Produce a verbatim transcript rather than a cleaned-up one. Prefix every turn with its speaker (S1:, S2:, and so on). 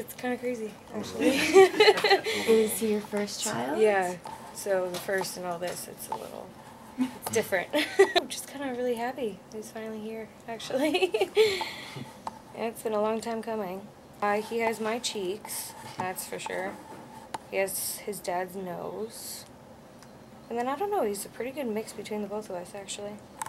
S1: it's kind of crazy, actually.
S2: Is he your first child?
S1: Yeah. So the first and all this, it's a little, it's different. I'm just kind of really happy he's finally here, actually. Yeah, it's been a long time coming. Uh, he has my cheeks, that's for sure. He has his dad's nose. And then, I don't know, he's a pretty good mix between the both of us, actually.